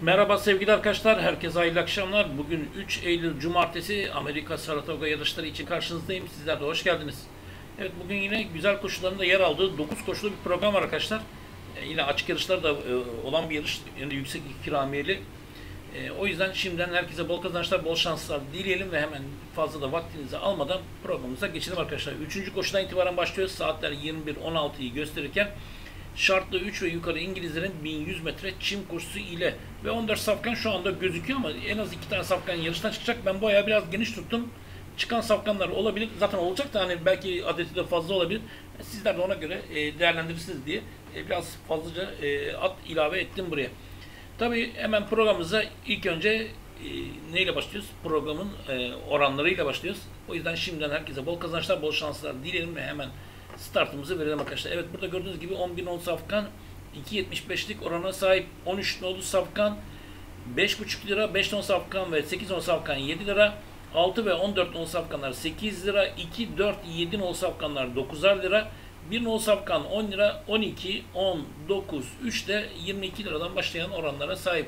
Merhaba sevgili arkadaşlar, herkese hayırlı akşamlar. Bugün 3 Eylül Cumartesi Amerika Saratoga yarışları için karşınızdayım. Sizler de hoş geldiniz. Evet, bugün yine güzel koşularında yer aldığı 9 koşulu bir program var arkadaşlar. Yine açık yarışlar da olan bir yarış, yani yüksek ikramiyeli. O yüzden şimdiden herkese bol kazançlar, bol şanslar dileyelim ve hemen fazla da vaktinizi almadan programımıza geçelim arkadaşlar. 3. koşudan itibaren başlıyoruz. Saatler 21.16'yı gösterirken şartlı 3 ve yukarı İngilizlerin 1100 metre çim koşusu ile ve 14 safkan şu anda gözüküyor ama en az 2 tane safkan yarıştan çıkacak. Ben bu ayağı biraz geniş tuttum. Çıkan safkanlar olabilir. Zaten olacak da hani belki adeti de fazla olabilir. Sizler de ona göre değerlendirirsiniz diye biraz fazlaca at ilave ettim buraya. Tabii hemen programımıza ilk önce neyle başlıyoruz? Programın oranlarıyla başlıyoruz. O yüzden şimdiden herkese bol kazançlar, bol şanslar dileyelim ve hemen startımızı verelim arkadaşlar. Evet, burada gördüğünüz gibi 10.010 safkan 2.75'lik orana sahip 13 nolu safkan 5.5 lira, 5 nolu safkan ve 8 nolu safkan 7 lira, 6 ve 14 nolu safkanlar 8 lira, 2, 4, 7 nolu safkanlar 9'ar lira, 1 nolu safkan 10 lira, 12, 10, 9, 3 de 22 liradan başlayan oranlara sahip.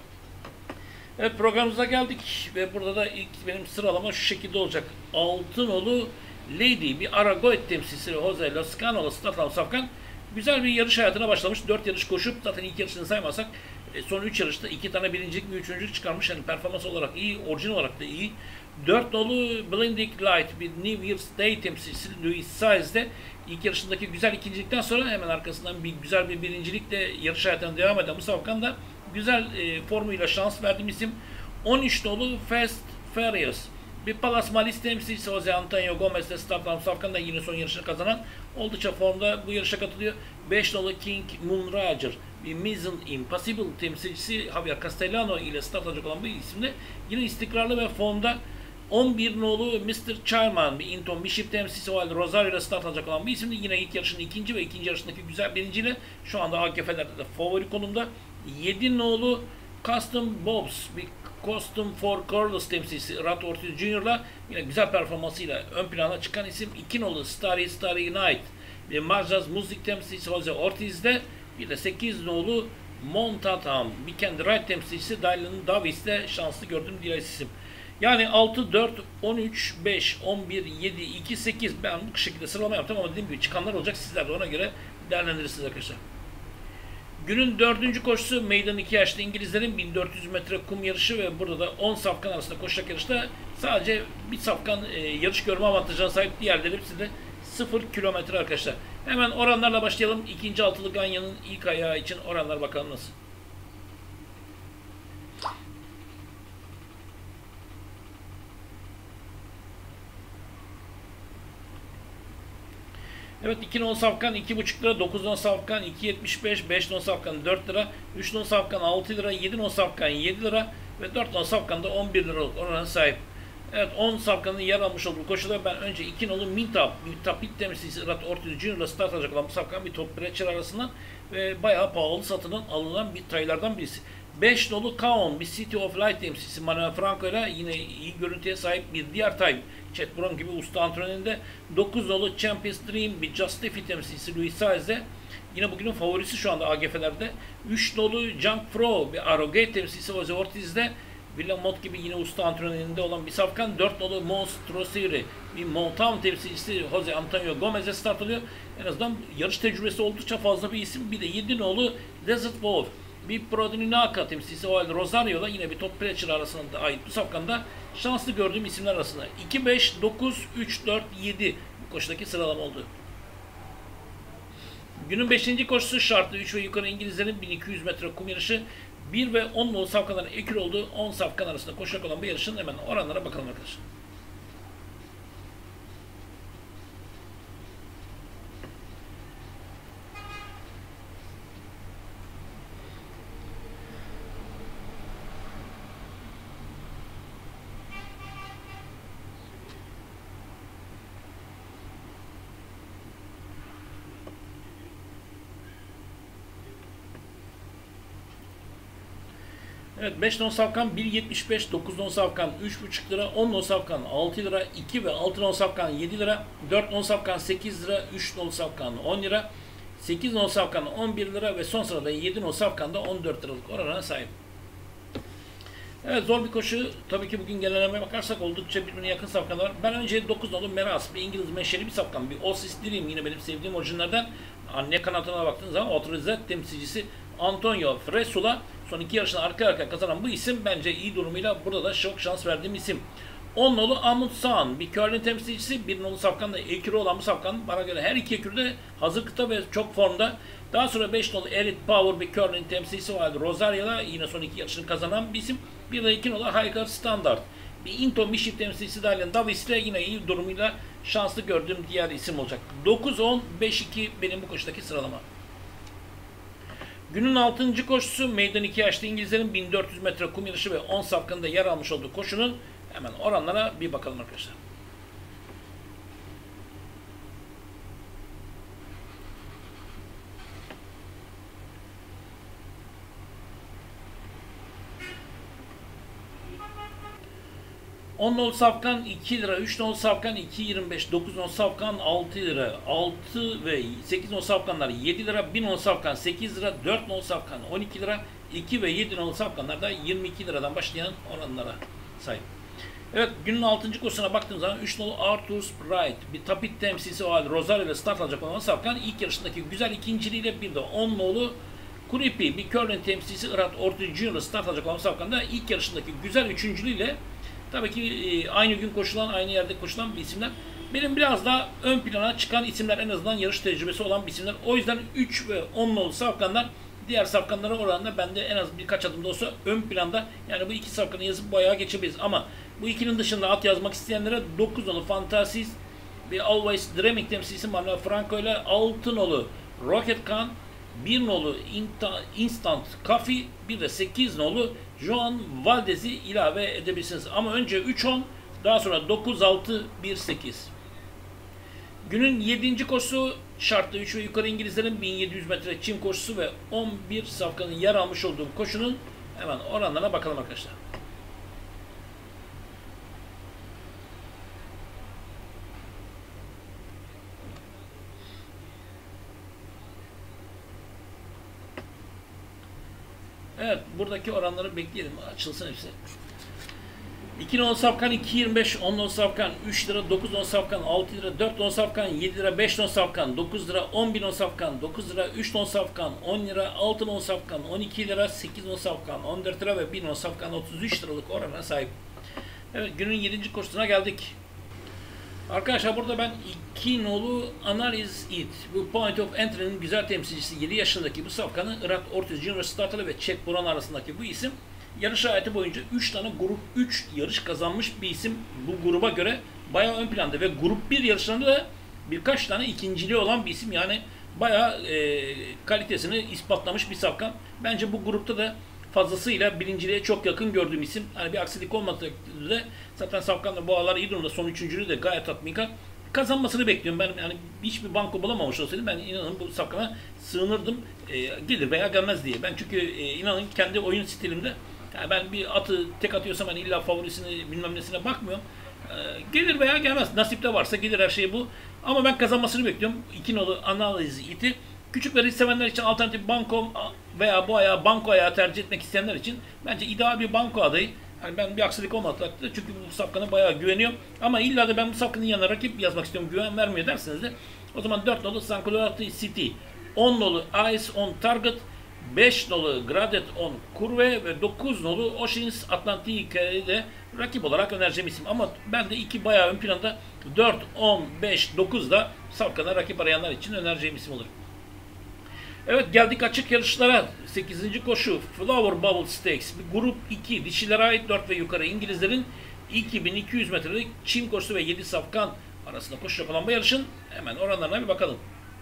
Evet, programımıza geldik ve burada da ilk benim sıralama şu şekilde olacak. 6 nolu Lady, bir Aragoet temsilcisi Jose Loscano'lu Stadlam Safkan güzel bir yarış hayatına başlamış. 4 yarış koşup zaten ilk yarışını saymazsak son 3 yarışta 2 tane birincilik ve üçüncülük çıkarmış. Yani performans olarak iyi, orijinal olarak da iyi. 4 nolu Blinding Light, bir New Year's Day temsilcisi Louis Saez'de ilk yarışındaki güzel ikincilikten sonra hemen arkasından bir güzel bir birincilikle yarış hayatına devam eden bu Safkan da güzel formuyla şans verdiğim isim. 13 nolu Fast Furious, bir Palace Malis temsilcisi Jose Antonio Gomez'de Stadlam Safkan da yine son yarışını kazanan oldukça formda bu yarışa katılıyor. 5 nolu King Moonrager, bir Mission Impossible temsilcisi Javier Castellano ile start alacak olan bu isimde yine istikrarlı ve formda. 11 nolu Mr. Charman, bir Inton Bishop temsilcisi o halde Rosario ile start alacak olan bir isimde yine ilk yarışın ikinci ve ikinci yarışındaki güzel birinciyle şu anda AGF'lerde de favori konumda. 7 nolu Custom Bobs, bir Custom for Carlos temsilcisi Rat Ortiz Jr.'la yine güzel performansıyla ön plana çıkan isim. 2 nolu Starry Night, bir Marjaz Muzik temsilcisi Jose Ortiz'de, bir de 8 nolu Montatam, bir kendi Wright temsilcisi Dylan Davis'te şanslı gördüğüm diğer isim. Yani 6, 4, 13, 5, 11, 7, 2, 8 ben bu şekilde sıralama yaptım ama dediğim gibi çıkanlar olacak. Sizler de ona göre değerlendirirsiniz arkadaşlar. Günün 4. koşusu meydan 2 yaşlı İngilizlerin 1400 metre kum yarışı ve burada da 10 safkan arasında koşacak yarışta sadece bir safkan yarış görme avantajına sahip, diğerleri hepsi de 0 kilometre arkadaşlar. Hemen oranlarla başlayalım. İkinci altılı Ganya'nın ilk ayağı için oranlar bakalım nasıl. Evet, 2 non safkan 2,5 lira, 9 non safkan 2,75, 5 non safkan 4 lira, 3 non safkan 6 lira, 7 non safkan 7 lira ve 4 non safkan da 11 liralık orana sahip. Evet, 10 safkanın yer almış olduğu koşuda ben önce 2 nolu Mintap temsilcisi Rat Ortiz Jr.'la start alacak olan bu safkan bir top breçer arasından ve bayağı pahalı satılan alınan bir taylardan birisi. 5 nolu Kaon, bir City of Light temsilcisi Manuel Franco ile yine iyi görüntüye sahip bir diğer tay. Chet Brown gibi usta antrenöründe. 9 nolu Champions Dream, bir Justifi temsilcisi Luis Saez'de yine bugünün favorisi şu anda AGF'lerde. 3 nolu Junk Pro, bir Arrogate temsilcisi Jose Ortiz'de. William Mott gibi yine usta antrenöründe olan bir safkan. 4 nolu Monstrosiri, bir Montam temsilcisi Jose Antonio Gomez'e start alıyor. En azından yarış tecrübesi oldukça fazla bir isim. Bir de 7 nolu Desert Wolf, bir Prodinaka temsilcisi o halde Rosario'la yine bir top Preacher arasında ait bu safkanda şanslı gördüğüm isimler arasında. 2, 5, 9, 3, 4, 7 bu koşudaki sıralama oldu. Günün 5. koşusu şartlı 3 ve yukarı İngilizlerin 1200 metre kum yarışı. 1 ve 10 nolu safkanların ekür olduğu 10 safkan arasında koşacak olan bu yarışın hemen oranlara bakalım arkadaşlar. Evet, 5 non safkan 1,75, 9 non safkan 3,5 lira, 10 non safkan 6 lira, 2 ve 6 non safkan 7 lira, 4 non safkan 8 lira, 3 non safkan 10 lira, 8 non safkan 11 lira ve son sırada 7 non safkan da 14 liralık orana sahip. Evet, zor bir koşu. Tabii ki bugün geleneme bakarsak oldukça birbirine yakın safkanlar var. Ben önce 9 nolu Meras, bir İngiliz menşeli bir safkan. Bir Osis Dream, yine benim sevdiğim orijinlerden. Anne kanatına baktığınız zaman otorizat temsilcisi Antonio Fresula son 2 yarışını arka arkaya kazanan bu isim bence iyi durumuyla burada da çok şans verdiğim isim. 10 nolu Amundsen, bir curling temsilcisi. 1 nolu safkan da ekürü olan bu safkan. Bana göre her iki ekürü de hazır kıta ve çok formda. Daha sonra 5 nolu Elite Power, bir curling temsilcisi vardı Rosario'la. Yine son 2 yarışını kazanan bir isim. Bir de 2 nolu Hiker Standard, bir Into Mission temsilcisi Dalian Davis'le yine iyi durumuyla şanslı gördüğüm diğer isim olacak. 9-10-5-2 benim bu koşudaki sıralama. Günün 6. koşusu meydan 2 yaşlı İngilizlerin 1400 metre kum yarışı ve 10 safkanında yer almış olduğu koşunun hemen oranlara bir bakalım arkadaşlar. On nolu safkan 2 lira, 3 nolu safkan 2.25, 9 nolu safkan 6 lira, 6 ve 8 nolu safkanlar 7 lira, 1 nolu safkan 8 lira, 4 nolu safkan 12 lira, 2 ve 7 nolu safkanlar da 22 liradan başlayan oranlara sahip. Evet, günün 6. koşusuna baktığımız zaman 3 nolu Arthur's Pride, bir tapit temsilcisi olan Rosario ile start alacak olan safkan ilk yarışındaki güzel ikinciliğiyle, bir de 10 nolu Kuripi, bir curling temsilcisi Irat Ortiz Junior start alacak olan safkan da ilk yarışındaki güzel üçüncülüğüyle, tabii ki aynı gün koşulan, aynı yerde koşulan bir isimler. Benim biraz daha ön plana çıkan isimler, en azından yarış tecrübesi olan bir isimler. O yüzden 3 ve 10 nolu safkanlar diğer safkanlara oranla bende en az birkaç adım da olsa ön planda. Yani bu iki safkanı yazıp bayağı geçebiliriz. Ama bu ikinin dışında at yazmak isteyenlere 9 nolu Fantasis, bir Always Dreaming temsilcisi Manuel Franco ile 6 nolu Rocket Can, 1 nolu Instant Coffee, bir de 8 nolu Joan Valdez'i ilave edebilirsiniz. Ama önce 3-10, daha sonra 9-6-1-8. Günün 7. koşusu şartlı 3 ve yukarı İngilizlerin 1700 metre çim koşusu ve 11 safkanın yer almış olduğu koşunun hemen oranlarına bakalım arkadaşlar. Evet, buradaki oranları bekleyelim. Açılsın hepsi. 2 nolu safkan 2.25, 10 nolu safkan 3 lira, 9 nolu safkan 6 lira, 4 nolu safkan 7 lira, 5 nolu safkan 9 lira, 11 nolu safkan 9 lira, 3 nolu safkan 10 lira, 6 nolu safkan 12 lira, 8 nolu safkan 14 lira ve 1 nolu safkan 33 liralık orana sahip. Evet, günün 7. koşusuna geldik. Arkadaşlar burada ben 2 nolu Analiz It, bu Point of Entry'nin güzel temsilcisi 7 yaşındaki bu safkanı Irat Ortiz Junior starterı ve Çek Buran arasındaki bu isim yarış hayatı boyunca 3 tane grup 3 yarış kazanmış bir isim. Bu gruba göre bayağı ön planda ve grup 1 yarışlarında da birkaç tane ikinciliği olan bir isim. Yani bayağı kalitesini ispatlamış bir safkan. Bence bu grupta da fazlasıyla birinciliğe çok yakın gördüğüm isim. Hani bir aksilik olmadığı da zaten safkanla bu aralar iyi durumda. Son üçüncülüğü de gayet tatminkar. Kazanmasını bekliyorum. Ben yani hiçbir banko bulamamış olsaydım ben inanın bu safkana sığınırdım. Gelir veya gelmez diye. Ben çünkü inanın kendi oyun stilimde, yani ben bir atı tek atıyorsam hani illa favorisini bilmem nesine bakmıyorum. Gelir veya gelmez. Nasipte varsa gelir, her şey bu. Ama ben kazanmasını bekliyorum. 2 nolu Analiz It'i. Küçük ve risk sevenler için alternatif banko veya bu ayağı banko ayağı tercih etmek isteyenler için bence ideal bir banko adayı. Yani ben bir aksilik olmadı takdirde, çünkü bu safkana bayağı güveniyorum. Ama illa da ben bu safkanın yanına rakip yazmak istiyorum, güven vermiyor derseniz de o zaman 4 nolu San Colorado City, 10 nolu Eyes on Target, 5 nolu Gradet on Curve ve 9 nolu Oceans Atlantic'e de rakip olarak önereceğim isim. Ama ben de 2 bayağı ön planda, 4, 10, 5, 9 da safkana rakip arayanlar için önereceğim isim olur. Evet, geldik açık yarışlara. 8. koşu Flower Bubble Stakes. Bir grup 2 dişilere ait 4 ve yukarı İngilizlerin 2200 metrelik çim koşusu ve 7 safkan arasında koşacak olan bu yarışın hemen oranlarına bir bakalım.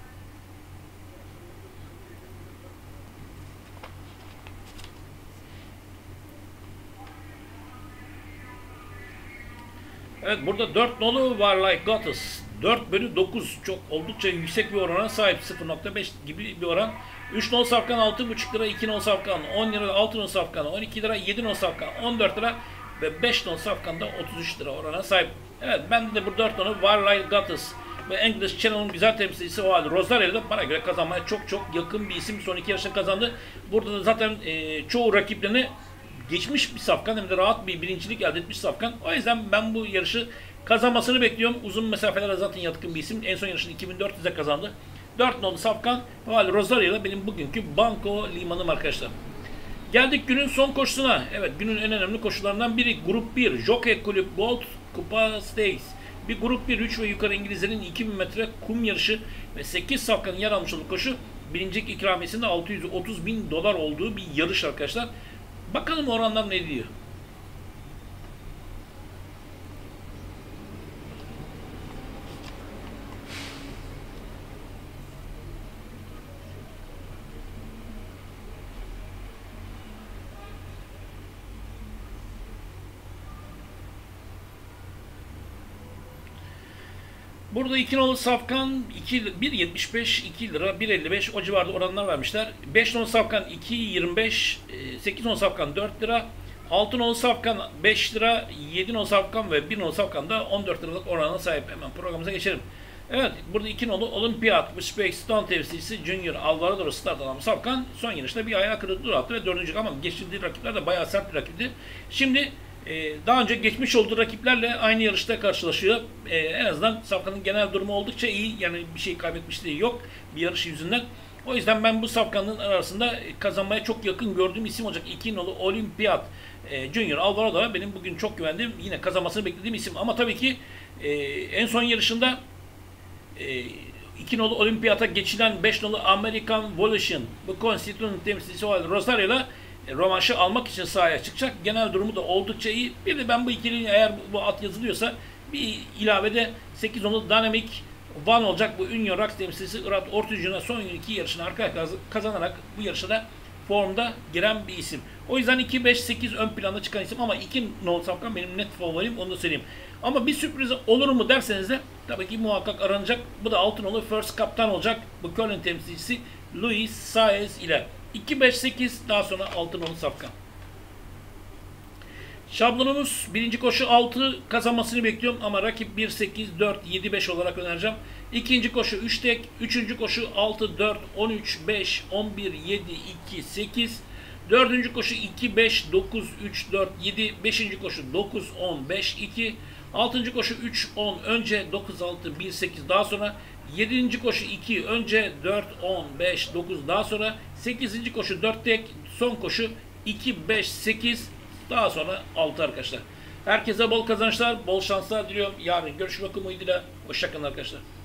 Evet, burada 4 nolu Var Like Goddess. 4/9 çok oldukça yüksek bir orana sahip. 0.5 gibi bir oran. 3 nolu safkan 6.5 lira, 2 nolu safkan 10 lira, 6 nolu safkan 12 lira, 7 nolu safkan 14 lira ve 5 nolu safkan da 33 lira orana sahip. Evet, ben de bu 4 nolu Var Like Goddess ve English Channel'ın güzel temsilcisi o halde Rosario'da bana göre kazanmaya çok yakın bir isim. Son 2 yarışta kazandı. Burada da zaten çoğu rakiplerini geçmiş bir safkan, hem de rahat bir birincilik elde etmiş safkan. O yüzden ben bu yarışı kazanmasını bekliyorum. Uzun mesafelere zaten yatkın bir isim. En son yarışını 2400'e kazandı. 4 nolu safkan Vali Rosario ile benim bugünkü banko limanım arkadaşlar. Geldik günün son koşusuna. Evet, günün en önemli koşularından biri Grup 1 Jockey Kulüp Gold Kupa Stakes. Bir Grup 1 3 ve yukarı İngilizlerin 2000 metre kum yarışı ve 8 safkanın yer almış olduğu koşu. Birincilik ikramiyesinde 630 bin dolar olduğu bir yarış arkadaşlar. Bakalım oranlar ne diyor. Burada 2 nolu safkan 1.75, 2 lira, 1.55 o civarda oranlar vermişler. 5 nolu safkan 2.25, 8 nolu safkan 4 lira, 6 nolu safkan 5 lira, 7 nolu safkan ve 1 nolu safkan da 14 liralık orana sahip. Hemen programımıza geçelim. Evet, burada 2 nolu Olimpiyat, Uzbekistan temsilcisi Junior Alvarado start alan safkan son yarışta bir ayağı kırıklığı attı ve 4. ama geçirdiği rakipler de bayağı sert bir rakipti. Şimdi daha önce geçmiş olduğu rakiplerle aynı yarışta karşılaşıyor. En azından safkanın genel durumu oldukça iyi. Yani bir şey kaybetmişliği yok bir yarış yüzünden. O yüzden ben bu safkanın arasında kazanmaya çok yakın gördüğüm isim olacak. 2 nolu Olimpiyat Junior Alvarado benim bugün çok güvendiğim, yine kazanmasını beklediğim isim. Ama tabii ki en son yarışında 2 nolu Olimpiyat'a geçilen 5 nolu American Volition bu Constituent temsilcisi olan Rosario'la rövanşı almak için sahaya çıkacak. Genel durumu da oldukça iyi. Bir de ben bu ikilinin, eğer bu at yazılıyorsa, bir ilavede 8 nolu Dynamic One olacak. Bu Union Rocks temsilcisi Irat Ortucu'na son 2 yarışını arka kazanarak bu yarışa da formda giren bir isim. O yüzden 2-5-8 ön planda çıkan isim ama 2 nolu safkan benim net favorim, onu da söyleyeyim. Ama bir sürpriz olur mu derseniz de tabii ki muhakkak aranacak. Bu da 6 nolu First Kaptan olacak. Bu Köln temsilcisi Luis Saez ile 2-5-8 daha sonra 6 nolu safkan. Şablonumuz birinci koşu 6 kazanmasını bekliyorum ama rakip 1-8-4-7-5 olarak önereceğim. İkinci koşu 3 tek, üçüncü koşu 6-4-13-5-11-7-2-8, dördüncü koşu 2-5-9-3-4-7, beşinci koşu 9-10-5-2, altıncı koşu 3-10 önce 9-6-1-8 daha sonra, yedinci koşu 2 önce 4-10-5-9 daha sonra, sekizinci koşu 4 tek, son koşu 2-5-8 daha sonra 6 arkadaşlar. Herkese bol kazançlar, bol şanslar diliyorum. Yarın görüşmek umuduyla. Hoşçakalın arkadaşlar.